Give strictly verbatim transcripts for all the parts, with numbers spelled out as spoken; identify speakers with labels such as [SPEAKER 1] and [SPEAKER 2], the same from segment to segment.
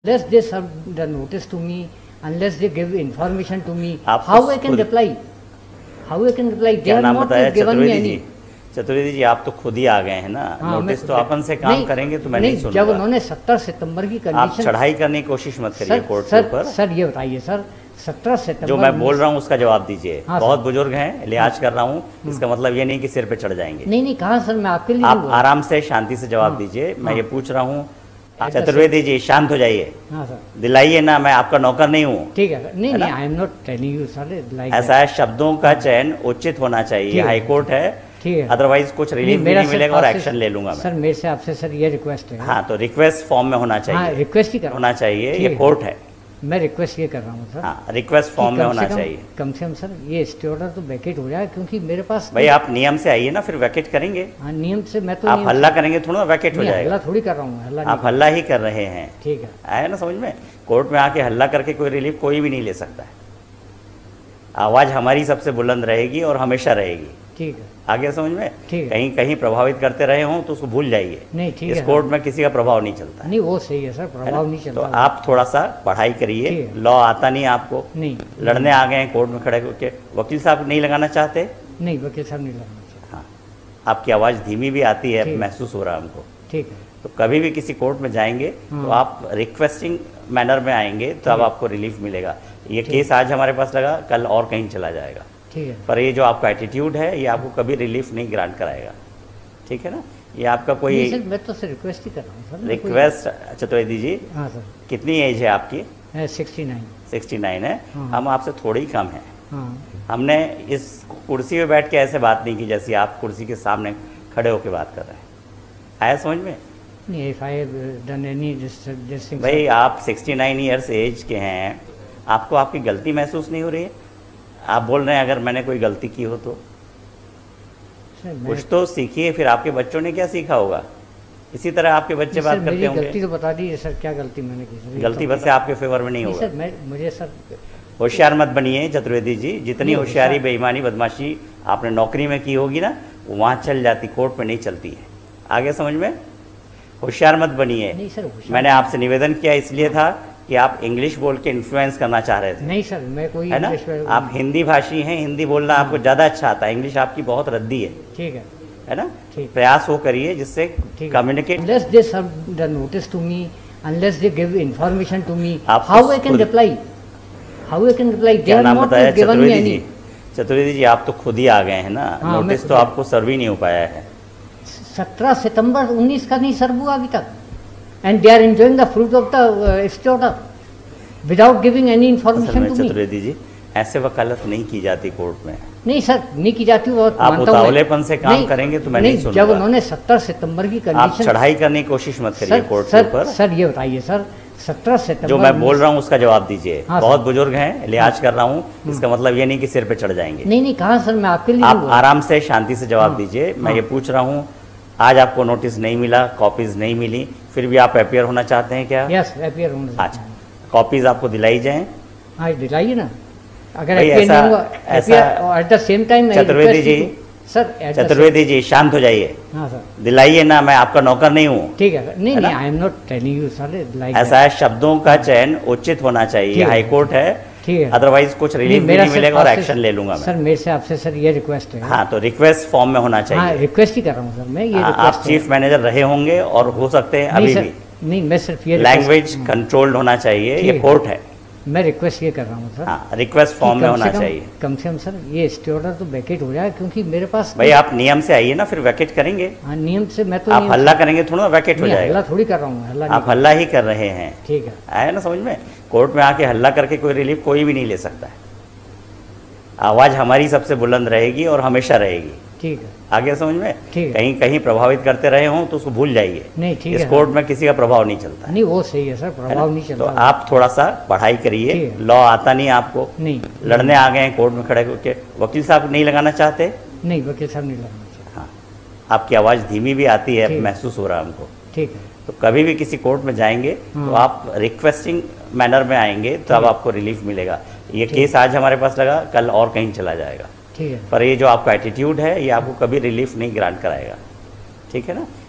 [SPEAKER 1] Unless they serve the notice to me, unless they give information to me,
[SPEAKER 2] आप
[SPEAKER 1] how
[SPEAKER 2] तो
[SPEAKER 1] I can
[SPEAKER 2] खुद-
[SPEAKER 1] reply? How I can reply? They
[SPEAKER 2] क्या
[SPEAKER 1] have
[SPEAKER 2] नाम
[SPEAKER 1] not
[SPEAKER 2] बताया?
[SPEAKER 1] given me
[SPEAKER 2] Chaturvedi
[SPEAKER 1] any.
[SPEAKER 2] Ji. Chaturvedi ji, आप तो खुद ही आ गए हैं ना।
[SPEAKER 1] हाँ,
[SPEAKER 2] नोटिस
[SPEAKER 1] मैं-
[SPEAKER 2] तो अपन से काम
[SPEAKER 1] नहीं,
[SPEAKER 2] करेंगे तो मैं नहीं,
[SPEAKER 1] नहीं
[SPEAKER 2] सुनूंगा।
[SPEAKER 1] जब उन्होंने सत्रह सितंबर की
[SPEAKER 2] आप
[SPEAKER 1] कंडीशन,
[SPEAKER 2] चढ़ाई करने की कोशिश मत करिए
[SPEAKER 1] सर,
[SPEAKER 2] कोर्ट के
[SPEAKER 1] सर,
[SPEAKER 2] ऊपर।
[SPEAKER 1] सर ये बताइए सर, सत्रह सितंबर
[SPEAKER 2] जो मैं बोल रहा हूँ उसका जवाब दीजिए।
[SPEAKER 1] हाँ,
[SPEAKER 2] बहुत
[SPEAKER 1] सर।
[SPEAKER 2] बुजुर्ग हैं, लिहाज कर रहा हूँ, इसका मतलब ये नहीं कि सिर पे चढ़ जाएंगे।
[SPEAKER 1] नहीं नहीं कहा सर, मैं आपके लिए
[SPEAKER 2] आप
[SPEAKER 1] नहीं बोल रहा।
[SPEAKER 2] आराम से शांति से जवाब
[SPEAKER 1] हाँ,
[SPEAKER 2] दीजिए। मैं
[SPEAKER 1] हाँ।
[SPEAKER 2] ये पूछ रहा हूँ,
[SPEAKER 1] At the
[SPEAKER 2] चतुर्वेदी जी शांत हो जाइए,
[SPEAKER 1] हाँ सर,
[SPEAKER 2] दिलाइए ना, मैं आपका नौकर नहीं हूँ।
[SPEAKER 1] ठीक है सर। नहीं
[SPEAKER 2] है
[SPEAKER 1] नहीं,
[SPEAKER 2] ना?
[SPEAKER 1] I am not telling you sir like
[SPEAKER 2] ऐसा है, शब्दों का चयन उचित होना
[SPEAKER 1] ठीक
[SPEAKER 2] चाहिए।
[SPEAKER 1] है,
[SPEAKER 2] हाई कोर्ट है,
[SPEAKER 1] ठीक है।
[SPEAKER 2] अदरवाइज कुछ रिलीफ भी
[SPEAKER 1] मेरा
[SPEAKER 2] नहीं
[SPEAKER 1] सिर्फ
[SPEAKER 2] मिलेगा और
[SPEAKER 1] आपसे-
[SPEAKER 2] एक्शन ले लूंगा मैं।
[SPEAKER 1] सर मेरे से आपसे सर ये रिक्वेस्ट है।
[SPEAKER 2] हाँ, तो रिक्वेस्ट फॉर्म में होना
[SPEAKER 1] हाँ,
[SPEAKER 2] चाहिए,
[SPEAKER 1] रिक्वेस्ट ही कर रहा
[SPEAKER 2] होना चाहिए।
[SPEAKER 1] ठीक
[SPEAKER 2] ये
[SPEAKER 1] है।
[SPEAKER 2] कोर्ट है।
[SPEAKER 1] मैं रिक्वेस्ट ये कर रहा हूँ सर,
[SPEAKER 2] हाँ, रिक्वेस्ट
[SPEAKER 1] कि
[SPEAKER 2] फॉर्म में
[SPEAKER 1] कम
[SPEAKER 2] होना
[SPEAKER 1] से कम-
[SPEAKER 2] चाहिए।
[SPEAKER 1] कम से कम सर ये स्टे ऑर्डर तो वैकेट हो जाए, क्योंकि मेरे पास
[SPEAKER 2] भाई आप नियम से आइए ना, फिर वैकेट करेंगे।
[SPEAKER 1] हाँ, नियम से मैं तो
[SPEAKER 2] आप
[SPEAKER 1] नियम
[SPEAKER 2] हल्ला
[SPEAKER 1] से-
[SPEAKER 2] करेंगे थोड़ा वैकेट हो
[SPEAKER 1] नहीं,
[SPEAKER 2] जाएगा।
[SPEAKER 1] हल्ला थोड़ी कर रहा हूँ, हल्ला
[SPEAKER 2] आप
[SPEAKER 1] नहीं।
[SPEAKER 2] हल्ला ही कर रहे हैं,
[SPEAKER 1] ठीक है,
[SPEAKER 2] आया ना समझ में। कोर्ट में आके हल्ला करके कोई रिलीफ कोई भी नहीं ले सकता है। आवाज़ हमारी सबसे बुलंद रहेगी और हमेशा रहेगी।
[SPEAKER 1] ठीक है,
[SPEAKER 2] आगे समझ में।
[SPEAKER 1] ठीक है।
[SPEAKER 2] कहीं कहीं प्रभावित करते रहे हों तो उसको भूल जाइए।
[SPEAKER 1] नहीं ठीक
[SPEAKER 2] इस
[SPEAKER 1] है
[SPEAKER 2] कोर्ट में किसी का प्रभाव नहीं चलता है,
[SPEAKER 1] नहीं वो सही है सर,
[SPEAKER 2] है ना?
[SPEAKER 1] प्रभाव नहीं
[SPEAKER 2] तो
[SPEAKER 1] चलता।
[SPEAKER 2] आप थोड़ा सा पढ़ाई
[SPEAKER 1] ठीक
[SPEAKER 2] करिए।
[SPEAKER 1] है।
[SPEAKER 2] लॉ आता नहीं आपको,
[SPEAKER 1] नहीं
[SPEAKER 2] लड़ने आ गए हैं कोर्ट में खड़े होकर। वकील साहब नहीं लगाना चाहते?
[SPEAKER 1] नहीं वकील साहब नहीं लगना चाहिए।
[SPEAKER 2] हाँ, आपकी आवाज़ धीमी भी आती है,
[SPEAKER 1] ठीक।
[SPEAKER 2] महसूस हो रहा है हमको।
[SPEAKER 1] ठीक है,
[SPEAKER 2] तो कभी भी किसी कोर्ट में जाएंगे तो
[SPEAKER 1] हाँ।
[SPEAKER 2] आप रिक्वेस्टिंग मैनर में आएंगे तो अब
[SPEAKER 1] ठीक।
[SPEAKER 2] आपको रिलीफ मिलेगा। ये
[SPEAKER 1] ठीक।
[SPEAKER 2] केस आज हमारे पास लगा, कल और कहीं चला जाएगा।
[SPEAKER 1] ठीक है,
[SPEAKER 2] पर ये जो आपका एटीट्यूड है ये आपको कभी रिलीफ नहीं ग्रांट कराएगा, ठीक है ना। ये आपका
[SPEAKER 1] नहीं
[SPEAKER 2] कोई
[SPEAKER 1] सर मैं तो सर रिक्वेस्ट ही कर रहा हूँ सर। मैं कोई-
[SPEAKER 2] रिक्वेस्ट। चतुर्वेदी जी,
[SPEAKER 1] हाँ सर,
[SPEAKER 2] कितनी एज है आपकी?
[SPEAKER 1] Sixty nine.
[SPEAKER 2] सिक्सटी नाइन है।
[SPEAKER 1] हाँ।
[SPEAKER 2] हम आपसे थोड़ी ही कम हैं।
[SPEAKER 1] हाँ
[SPEAKER 2] हमने इस कुर्सी पे बैठ के ऐसे बात नहीं की जैसी आप कुर्सी के सामने खड़े होकर बात कर रहे हैं। आया समझ में?
[SPEAKER 1] नहीं, if I done any this thing
[SPEAKER 2] भाई आप सिक्सटी नाइन ईयर्स एज के हैं, आपको आपकी गलती महसूस नहीं हो रही है? आप बोल रहे हैं अगर मैंने कोई गलती की हो तो
[SPEAKER 1] सर मैं-
[SPEAKER 2] कुछ तो सीखिए। फिर आपके बच्चों ने क्या सीखा होगा? इसी तरह आपके बच्चे
[SPEAKER 1] नहीं,
[SPEAKER 2] बात
[SPEAKER 1] सर,
[SPEAKER 2] करते
[SPEAKER 1] मेरी
[SPEAKER 2] होंगे।
[SPEAKER 1] गलती तो बता दीजिए सर, क्या गलती मैंने की सर? ये
[SPEAKER 2] गलती
[SPEAKER 1] तो
[SPEAKER 2] बस से आपके फेवर में नहीं
[SPEAKER 1] नहीं
[SPEAKER 2] होगा।
[SPEAKER 1] सर, मैं मुझे सर
[SPEAKER 2] होशियार मत बनिए चतुर्वेदी जी। जितनी
[SPEAKER 1] नहीं,
[SPEAKER 2] होशियारी,
[SPEAKER 1] होशियार-
[SPEAKER 2] बेईमानी, बदमाशी आपने नौकरी में की होगी ना, वो वहाँ चल जाती, कोर्ट में नहीं चलती है। आगे समझ में। होशियार मत बनिए।
[SPEAKER 1] नहीं सर, होशियार-
[SPEAKER 2] मैंने आपसे निवेदन किया इसलिए था कि आप इंग्लिश बोल के इन्फ्लुएंस करना चाह रहे थे,
[SPEAKER 1] नहीं सर, मैं कोई
[SPEAKER 2] है ना।
[SPEAKER 1] इंग्लिश में-
[SPEAKER 2] आप हिंदी भाषी हैं, हिंदी बोलना आपको ज़्यादा अच्छा आता है। इंग्लिश आपकी बहुत रद्दी है,
[SPEAKER 1] ठीक है,
[SPEAKER 2] है ना।
[SPEAKER 1] ठीक।
[SPEAKER 2] प्रयास वो करिए जिससे
[SPEAKER 1] ठीक है।
[SPEAKER 2] Communicate.
[SPEAKER 1] Unless they serve the notice to me, unless they give information to me,
[SPEAKER 2] आप
[SPEAKER 1] how
[SPEAKER 2] तो
[SPEAKER 1] I can
[SPEAKER 2] खुद-
[SPEAKER 1] reply? How I can reply? They
[SPEAKER 2] क्या
[SPEAKER 1] have
[SPEAKER 2] नाम
[SPEAKER 1] not
[SPEAKER 2] बताया?
[SPEAKER 1] given me
[SPEAKER 2] Chaturvedi
[SPEAKER 1] any.
[SPEAKER 2] Ji. Chaturvedi ji, आप तो खुद ही आ गए हैं ना।
[SPEAKER 1] हाँ, मैं
[SPEAKER 2] नोटिस
[SPEAKER 1] खुद
[SPEAKER 2] तो
[SPEAKER 1] ही-
[SPEAKER 2] आपको सर्व ही नहीं हो पाया है।
[SPEAKER 1] सत्रह सितंबर उन्नीस का नहीं सर्व हुआ अभी तक, and they are enjoying the fruit of the stay order without giving any
[SPEAKER 2] असल
[SPEAKER 1] इन्फॉर्मेशन
[SPEAKER 2] में
[SPEAKER 1] टू मी।
[SPEAKER 2] चतुर्वेदी जी, ऐसे वकालत नहीं की जाती कोर्ट में।
[SPEAKER 1] नहीं सर, नहीं की जाती वो
[SPEAKER 2] आप
[SPEAKER 1] मानता हूं मैं।
[SPEAKER 2] उतावलेपन से काम
[SPEAKER 1] नहीं,
[SPEAKER 2] करेंगे तो मैं नहीं
[SPEAKER 1] जब
[SPEAKER 2] सुनूंगा।
[SPEAKER 1] उन्होंने सत्रह सितंबर की
[SPEAKER 2] आप
[SPEAKER 1] कंडीशन,
[SPEAKER 2] चढ़ाई करने की कोशिश मत करिए
[SPEAKER 1] सर
[SPEAKER 2] कोर्ट के
[SPEAKER 1] सर
[SPEAKER 2] ऊपर।
[SPEAKER 1] सर ये बताइए सर, सत्रह सितंबर
[SPEAKER 2] जो मैं बोल रहा हूँ उसका जवाब दीजिए।
[SPEAKER 1] हाँ,
[SPEAKER 2] बहुत
[SPEAKER 1] सर।
[SPEAKER 2] बुजुर्ग हैं, लिहाज कर रहा हूँ, इसका मतलब ये नहीं कि सिर पे चढ़ जाएंगे।
[SPEAKER 1] नहीं नहीं कहा सर, मैं आपके लिए
[SPEAKER 2] आप
[SPEAKER 1] नहीं बोल रहा।
[SPEAKER 2] आराम से शांति से जवाब
[SPEAKER 1] हाँ,
[SPEAKER 2] दीजिए। मैं
[SPEAKER 1] हाँ।
[SPEAKER 2] ये पूछ रहा हूँ, आज आपको नोटिस नहीं मिला, कॉपीज नहीं मिली, फिर भी आप अपियर होना चाहते हैं क्या?
[SPEAKER 1] यस, अपियर होना
[SPEAKER 2] अच्छा,
[SPEAKER 1] चाहिए।
[SPEAKER 2] कॉपीज आपको दिलाई जाएं।
[SPEAKER 1] हाँ दिलाइए ना। अगर
[SPEAKER 2] भाई
[SPEAKER 1] अपियर
[SPEAKER 2] ऐसा-
[SPEAKER 1] नहीं हुआ,
[SPEAKER 2] ऐसा-
[SPEAKER 1] appear at the same time
[SPEAKER 2] Chaturvedi ji,
[SPEAKER 1] sir at the
[SPEAKER 2] Chaturvedi ji शांत हो जाइए,
[SPEAKER 1] same- हाँ सर,
[SPEAKER 2] दिलाइए ना, मैं आपका नौकर नहीं हूँ।
[SPEAKER 1] ठीक है सर। नहीं
[SPEAKER 2] है
[SPEAKER 1] नहीं,
[SPEAKER 2] ना?
[SPEAKER 1] I am not telling you sir like
[SPEAKER 2] ऐसा है, शब्दों का चयन उचित होना चाहिए।
[SPEAKER 1] ठीक है।
[SPEAKER 2] हाई कोर्ट है,
[SPEAKER 1] ठीक है।
[SPEAKER 2] अदरवाइज कुछ रिलीफ भी
[SPEAKER 1] मेरा
[SPEAKER 2] नहीं
[SPEAKER 1] सिर्फ
[SPEAKER 2] मिलेगा और
[SPEAKER 1] आपसे-
[SPEAKER 2] एक्शन ले लूंगा
[SPEAKER 1] सर
[SPEAKER 2] मैं।
[SPEAKER 1] मेरे से आपसे सर ये रिक्वेस्ट है।
[SPEAKER 2] हाँ, तो रिक्वेस्ट फॉर्म में होना
[SPEAKER 1] हाँ,
[SPEAKER 2] चाहिए।
[SPEAKER 1] रिक्वेस्ट ही कर रहा हूँ सर मैं, ये
[SPEAKER 2] हाँ, आप
[SPEAKER 1] रिक्वेस्ट
[SPEAKER 2] चीफ मैनेजर रहे होंगे और हो सकते हैं
[SPEAKER 1] नहीं
[SPEAKER 2] अभी
[SPEAKER 1] सर,
[SPEAKER 2] भी।
[SPEAKER 1] नहीं मैं सिर्फ ये request-
[SPEAKER 2] लैंग्वेज कंट्रोल्ड होना चाहिए,
[SPEAKER 1] ठीक
[SPEAKER 2] ये
[SPEAKER 1] है।
[SPEAKER 2] कोर्ट है।
[SPEAKER 1] मैं रिक्वेस्ट ये कर रहा हूँ सर,
[SPEAKER 2] हाँ, रिक्वेस्ट
[SPEAKER 1] कि
[SPEAKER 2] फॉर्म में
[SPEAKER 1] कम
[SPEAKER 2] होना
[SPEAKER 1] से कम-
[SPEAKER 2] चाहिए।
[SPEAKER 1] कम से कम सर ये स्टे ऑर्डर तो वैकेट हो जाए, क्योंकि मेरे पास
[SPEAKER 2] भाई आप नियम से आइए ना, फिर वैकेट करेंगे।
[SPEAKER 1] हाँ, नियम से मैं तो
[SPEAKER 2] आप
[SPEAKER 1] नियम
[SPEAKER 2] हल्ला करेंगे थोड़ा वैकेट हो
[SPEAKER 1] नहीं,
[SPEAKER 2] जाएगा।
[SPEAKER 1] हल्ला थोड़ी कर रहा हूँ, हल्ला
[SPEAKER 2] आप
[SPEAKER 1] नहीं।
[SPEAKER 2] हल्ला ही कर रहे हैं,
[SPEAKER 1] ठीक है,
[SPEAKER 2] आया ना समझ में। कोर्ट में आके हल्ला करके कोई रिलीफ कोई भी नहीं ले सकता है। आवाज़ हमारी सबसे बुलंद रहेगी और हमेशा रहेगी।
[SPEAKER 1] ठीक है,
[SPEAKER 2] आगे समझ में।
[SPEAKER 1] ठीक है।
[SPEAKER 2] कहीं कहीं प्रभावित करते रहे हों तो उसको भूल जाइए।
[SPEAKER 1] नहीं ठीक
[SPEAKER 2] इस
[SPEAKER 1] है
[SPEAKER 2] कोर्ट में किसी का प्रभाव नहीं चलता है,
[SPEAKER 1] नहीं वो सही है सर,
[SPEAKER 2] है ना?
[SPEAKER 1] प्रभाव नहीं
[SPEAKER 2] तो
[SPEAKER 1] चलता।
[SPEAKER 2] आप थोड़ा सा पढ़ाई करिए।
[SPEAKER 1] ठीक है।
[SPEAKER 2] लॉ आता नहीं आपको,
[SPEAKER 1] नहीं
[SPEAKER 2] लड़ने आ गए हैं कोर्ट में खड़े होके। वकील साहब नहीं लगाना चाहते?
[SPEAKER 1] नहीं वकील साहब नहीं लगना चाहिए।
[SPEAKER 2] हाँ, आपकी आवाज़ धीमी भी आती है,
[SPEAKER 1] ठीक।
[SPEAKER 2] महसूस हो रहा है हमको।
[SPEAKER 1] ठीक है,
[SPEAKER 2] तो कभी भी किसी कोर्ट में जाएंगे तो
[SPEAKER 1] हाँ।
[SPEAKER 2] आप रिक्वेस्टिंग मैनर में आएंगे तो अब
[SPEAKER 1] ठीक।
[SPEAKER 2] आपको रिलीफ मिलेगा। ये केस आज हमारे पास लगा, कल और कहीं चला जाएगा।
[SPEAKER 1] ठीक है,
[SPEAKER 2] पर ये जो आपका एटीट्यूड है ये आपको कभी रिलीफ नहीं ग्रांट कराएगा, ठीक है ना।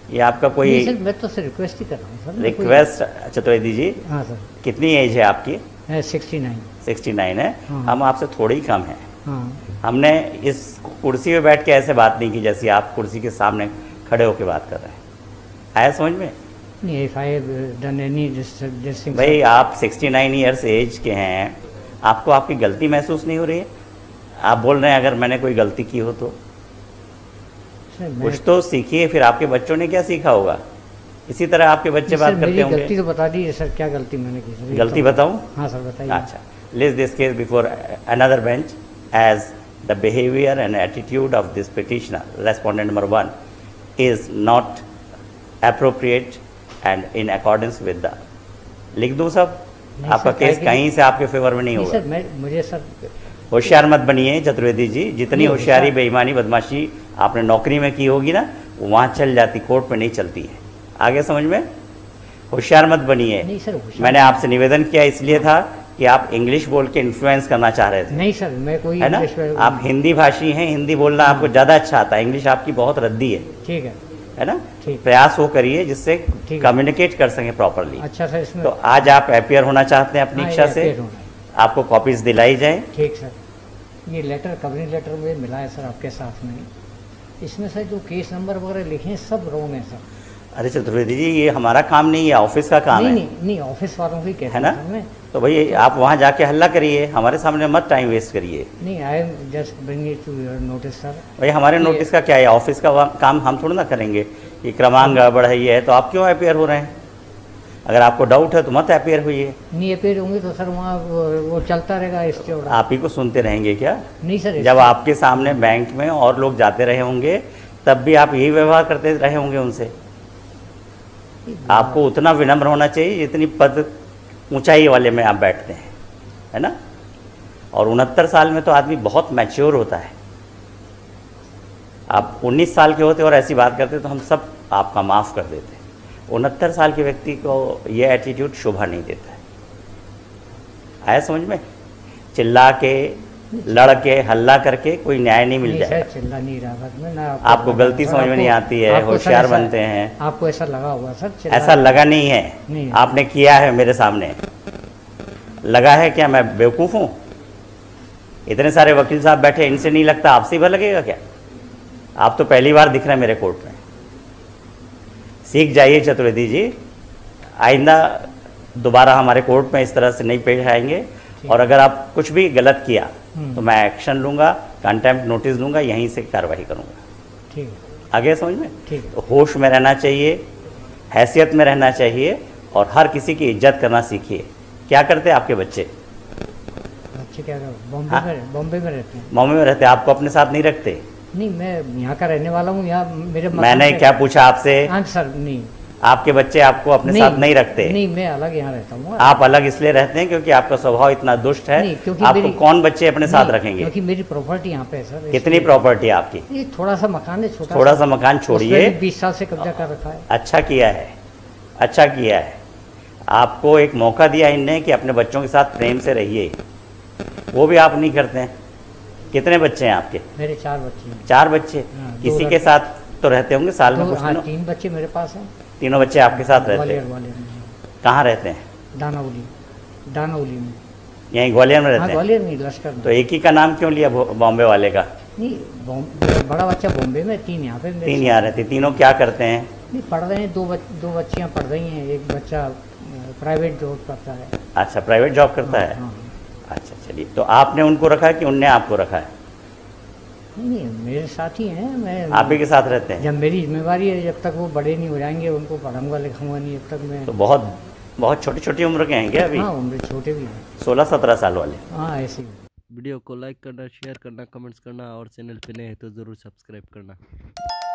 [SPEAKER 2] ये आपका कोई
[SPEAKER 1] नहीं सर, मैं तो सर रिक्वेस्ट ही कर रहा हूँ सर। मैं कोई-
[SPEAKER 2] रिक्वेस्ट चतुर्वेदी जी,
[SPEAKER 1] हाँ सर,
[SPEAKER 2] कितनी एज है आपकी?
[SPEAKER 1] Sixty nine.
[SPEAKER 2] सिक्सटी नाइन है।
[SPEAKER 1] हाँ।
[SPEAKER 2] हम आपसे थोड़ी ही कम हैं।
[SPEAKER 1] हाँ
[SPEAKER 2] हमने इस कुर्सी पे बैठ के ऐसे बात नहीं की जैसे आप कुर्सी के सामने खड़े होकर बात कर रहे हैं। आया समझ में?
[SPEAKER 1] नहीं, if I done any this thing.
[SPEAKER 2] भाई आप सिक्सटी नाइन ईयर्स एज के हैं, आपको आपकी गलती महसूस नहीं हो रही है? आप बोल रहे हैं अगर मैंने कोई गलती की हो तो कुछ तो सीखिए। फिर आपके बच्चों ने क्या सीखा होगा? इसी तरह आपके बच्चे बात करते होंगे।
[SPEAKER 1] गलती तो बता दीजिए सर, क्या गलती मैंने की सर?
[SPEAKER 2] गलती बताऊं?
[SPEAKER 1] हाँ सर बताइए।
[SPEAKER 2] अच्छा, let's this case before another bench as the behavior and attitude of this petitioner, respondent number one, is not appropriate and in accordance with the। लिख दूं सब?
[SPEAKER 1] नहीं
[SPEAKER 2] आपका
[SPEAKER 1] सर,
[SPEAKER 2] केस
[SPEAKER 1] काहे
[SPEAKER 2] कहीं से आपके फेवर में नहीं
[SPEAKER 1] नहीं
[SPEAKER 2] होगा।
[SPEAKER 1] सर, मैं मुझे सर
[SPEAKER 2] होशियार मत बनिए चतुर्वेदी जी। जितनी
[SPEAKER 1] नहीं,
[SPEAKER 2] होशियारी
[SPEAKER 1] होशियार-
[SPEAKER 2] बेईमानी बदमाशी आपने नौकरी में की होगी ना, वहाँ चल जाती, कोर्ट में नहीं चलती है। आगे समझ में? होशियार मत बनिए।
[SPEAKER 1] नहीं सर, होशियार-
[SPEAKER 2] मैंने आपसे निवेदन किया इसलिए था कि आप इंग्लिश बोल के इन्फ्लुएंस करना चाह रहे थे।
[SPEAKER 1] नहीं सर, मैं कोई
[SPEAKER 2] है ना?
[SPEAKER 1] इंग्लिश में-
[SPEAKER 2] आप हिंदी भाषी हैं, हिंदी बोलना आपको ज़्यादा अच्छा आता है, इंग्लिश आपकी बहुत रद्दी है।
[SPEAKER 1] ठीक है,
[SPEAKER 2] है ना?
[SPEAKER 1] ठीक।
[SPEAKER 2] प्रयास वो करिए जिससे
[SPEAKER 1] ठीक है।
[SPEAKER 2] कम्युनिकेट कर सकें प्रॉपरली।
[SPEAKER 1] अच्छा सर, इसमें
[SPEAKER 2] तो आज आप अपियर होना चाहते हैं अपनी
[SPEAKER 1] हाँ,
[SPEAKER 2] इच्छा
[SPEAKER 1] ये
[SPEAKER 2] से,
[SPEAKER 1] appear होना है।
[SPEAKER 2] आपको कॉपीज दिलाई जाए।
[SPEAKER 1] ठीक सर, ये लेटर कवरिंग लेटर मुझे मिला है सर आपके साथ में। इसमें सर जो केस नंबर वगैरह लिखे हैं सब रॉन्ग है सर।
[SPEAKER 2] अरे चतुर्वेदी जी, ये हमारा काम नहीं है, ऑफिस का काम
[SPEAKER 1] नहीं
[SPEAKER 2] है।
[SPEAKER 1] नहीं नहीं, ऑफिस वालों की कहते
[SPEAKER 2] है ना?
[SPEAKER 1] हैं सर मैं।
[SPEAKER 2] तो भाई आप वहाँ जाके हल्ला करिए, हमारे सामने मत टाइम वेस्ट करिए।
[SPEAKER 1] नहीं, I am just bring it to your notice sir.
[SPEAKER 2] भाई हमारे नोटिस का क्या है? ऑफिस का वा- काम हम थोड़ा ना करेंगे। ये क्रमांक गड़बड़ है, ये है, तो आप क्यों अपियर हो रहे हैं? अगर आपको डाउट है तो मत अपियर होइए।
[SPEAKER 1] नहीं अपेयर होंगे तो सर वहाँ वो, वो चलता रहेगा इसके और
[SPEAKER 2] आप ही को सुनते रहेंगे क्या?
[SPEAKER 1] नहीं सर,
[SPEAKER 2] जब आपके सामने बैंक में और लोग जाते रहे होंगे तब भी आप यही व्यवहार करते रहे होंगे उनसे। आपको उतना विनम्र होना चाहिए जितनी पद ऊंचाई वाले में आप बैठते हैं, है ना? और उनहत्तर साल में तो आदमी बहुत मैच्योर होता है। आप उन्नीस साल के होते और ऐसी बात करते तो हम सब आपका माफ़ कर देते। उनहत्तर साल के व्यक्ति को ये एटीट्यूड शोभा नहीं देता है। आया समझ में? चिल्ला के, लड़ के, हल्ला करके कोई न्याय नहीं मिल
[SPEAKER 1] नहीं सर,
[SPEAKER 2] जाएगा।
[SPEAKER 1] चिल्ला नहीं रहा सर मैं ना।
[SPEAKER 2] आपको गलती समझ में नहीं आती है,
[SPEAKER 1] आपको सर
[SPEAKER 2] होशियार
[SPEAKER 1] ऐसा-
[SPEAKER 2] बनते हैं।
[SPEAKER 1] आपको ऐसा लगा हुआ सर? चिल्ला-
[SPEAKER 2] ऐसा लगा नहीं है,
[SPEAKER 1] नहीं।
[SPEAKER 2] आपने किया है मेरे सामने। लगा है क्या मैं बेवकूफ़ हूँ? इतने सारे वकील साहब बैठे, इनसे नहीं लगता, आपसे ही भर लगेगा क्या? आप तो पहली बार दिख रहे हैं मेरे कोर्ट में। सीख जाइए चतुर्वेदी जी, आइंदा दोबारा हमारे कोर्ट में इस तरह से नहीं पेश आएंगे। और अगर आप कुछ भी गलत किया तो मैं एक्शन लूँगा, कंटेम्प्ट नोटिस दूंगा, यहीं से कार्रवाई करूँगा।
[SPEAKER 1] ठीक है,
[SPEAKER 2] आगे समझ में?
[SPEAKER 1] ठीक है।
[SPEAKER 2] तो होश में रहना चाहिए, हैसियत में रहना चाहिए और हर किसी की इज्जत करना सीखिए। क्या करते हैं आपके बच्चे?
[SPEAKER 1] अच्छे क्या कर बॉम्बे
[SPEAKER 2] हाँ?
[SPEAKER 1] में बॉम्बे में रहते हैं?
[SPEAKER 2] मम्मी में रहते हैं, आपको अपने साथ नहीं रखते?
[SPEAKER 1] नहीं, मैं यहाँ का रहने वाला हूँ, यहाँ मेरे मकान
[SPEAKER 2] मैंने
[SPEAKER 1] पे-
[SPEAKER 2] क्या पूछा आपसे?
[SPEAKER 1] हाँ सर, नहीं
[SPEAKER 2] आपके बच्चे आपको अपने साथ नहीं रखते?
[SPEAKER 1] नहीं, मैं अलग यहाँ रहता हूँ।
[SPEAKER 2] आप अलग इसलिए रहते हैं क्योंकि आपका स्वभाव इतना दुष्ट है।
[SPEAKER 1] नहीं, क्योंकि
[SPEAKER 2] आपको
[SPEAKER 1] मेरी-
[SPEAKER 2] कौन बच्चे अपने साथ
[SPEAKER 1] नहीं,
[SPEAKER 2] रखेंगे?
[SPEAKER 1] क्योंकि मेरी प्रॉपर्टी यहाँ पे है सर।
[SPEAKER 2] कितनी
[SPEAKER 1] इसलिए-
[SPEAKER 2] प्रॉपर्टी है आपकी?
[SPEAKER 1] ये थोड़ा सा मकान है, छोटा
[SPEAKER 2] थोड़ा सा मकान छोड़िए।
[SPEAKER 1] बीस साल से कब्जा कर रखा है।
[SPEAKER 2] अच्छा किया है, अच्छा किया है। आपको एक मौका दिया इनने कि अपने बच्चों के साथ प्रेम से रहिए, वो भी आप नहीं करते हैं। कितने बच्चे हैं आपके?
[SPEAKER 1] मेरे चार बच्चे हैं।
[SPEAKER 2] चार बच्चे।
[SPEAKER 1] हाँ, दो
[SPEAKER 2] किसी
[SPEAKER 1] लड़के-
[SPEAKER 2] के साथ तो रहते होंगे साल में
[SPEAKER 1] दो-
[SPEAKER 2] कुछ
[SPEAKER 1] हाँ,
[SPEAKER 2] दिनों?
[SPEAKER 1] तीन बच्चे मेरे पास हैं।
[SPEAKER 2] तीनों बच्चे आपके साथ रहते
[SPEAKER 1] ग्वालियर
[SPEAKER 2] हैं?
[SPEAKER 1] वाले में,
[SPEAKER 2] कहाँ रहते हैं?
[SPEAKER 1] दानावली दानावली में।
[SPEAKER 2] यहीं ग्वालियर में
[SPEAKER 1] हाँ,
[SPEAKER 2] रहते हैं?
[SPEAKER 1] ग्वालियर में, लश्कर में।
[SPEAKER 2] तो एक ही का नाम क्यों लिया बो- बॉम्बे वाले का?
[SPEAKER 1] नहीं, बॉम- बड़ा बच्चा बॉम्बे में, तीन यहाँ पे मेरे
[SPEAKER 2] तीन
[SPEAKER 1] साथ।
[SPEAKER 2] यहाँ रहते। तीनों क्या करते हैं?
[SPEAKER 1] नहीं, पढ़ रहे हैं। दो बच, दो बच्चियाँ पढ़ रही हैं, एक बच्चा प्राइवेट जॉब करता है।
[SPEAKER 2] अच्छा, प्राइवेट जॉब करता है।
[SPEAKER 1] हाँ,
[SPEAKER 2] अच्छा चलिए, तो आपने उनको रखा है कि उनने आपको रखा है?
[SPEAKER 1] नहीं नहीं, मेरे साथ ही हैं। मैं
[SPEAKER 2] आप ही के साथ रहते हैं?
[SPEAKER 1] जब मेरी जिम्मेवारी है, जब तक वो बड़े नहीं हो जाएंगे उनको पढ़ाऊंगा लिखाऊंगा नहीं, जब तक मैं।
[SPEAKER 2] तो बहुत बहुत छोटी छोटी उम्र के हैं क्या अभी?
[SPEAKER 1] हाँ, उम्र छोटे भी हैं।
[SPEAKER 2] सोलह सत्रह साल वाले?
[SPEAKER 1] हाँ, ऐसे ही।
[SPEAKER 3] वीडियो को लाइक करना, शेयर करना, कमेंट्स करना और चैनल पे नए हैं तो ज़रूर सब्सक्राइब करना।